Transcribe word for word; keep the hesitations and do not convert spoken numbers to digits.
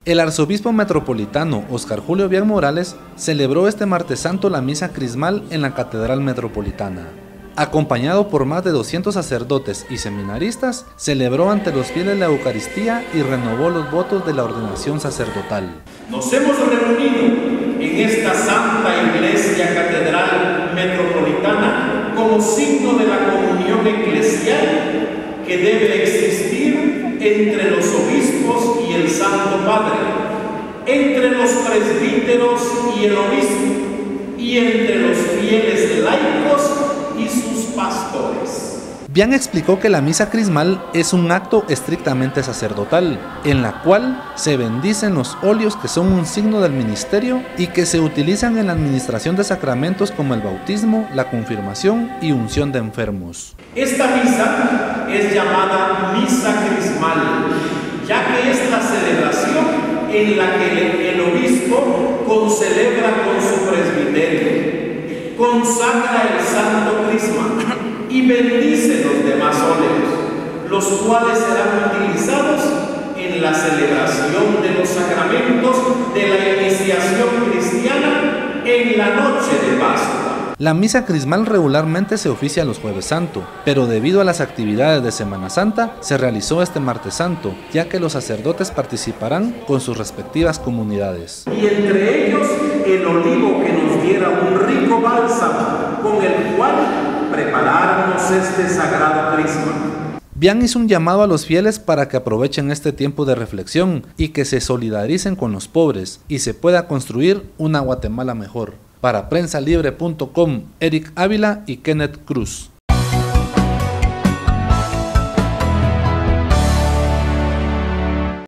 El arzobispo metropolitano Óscar Julio Bian Morales celebró este martes santo la misa crismal en la Catedral Metropolitana. Acompañado por más de doscientos sacerdotes y seminaristas, celebró ante los fieles la Eucaristía y renovó los votos de la ordenación sacerdotal. Nos hemos reunido en esta Santa Iglesia Catedral Metropolitana como signo de la comunión eclesial que debe existir entre los obispos y el Santo Padre, entre los presbíteros y el obispo, y entre los fieles laicos y sus pastores. Bian explicó que la misa crismal es un acto estrictamente sacerdotal, en la cual se bendicen los óleos que son un signo del ministerio y que se utilizan en la administración de sacramentos como el bautismo, la confirmación y unción de enfermos. Esta misa es llamada misa crismal, ya que es la celebración en la que el obispo concelebra con su presbiterio, consagra el santo crisma y bendice los demás óleos, los cuales serán utilizados en la celebración de los sacramentos de la iniciación cristiana en la noche de Pascua. La misa crismal regularmente se oficia los Jueves Santo, pero debido a las actividades de Semana Santa se realizó este Martes Santo, ya que los sacerdotes participarán con sus respectivas comunidades. Y entre ellos el olivo que nos diera un rico bálsamo, con el cual preparáramos este sagrado crisma. Bian hizo un llamado a los fieles para que aprovechen este tiempo de reflexión y que se solidaricen con los pobres y se pueda construir una Guatemala mejor. Para prensa libre punto com, Eric Ávila y Kenneth Cruz.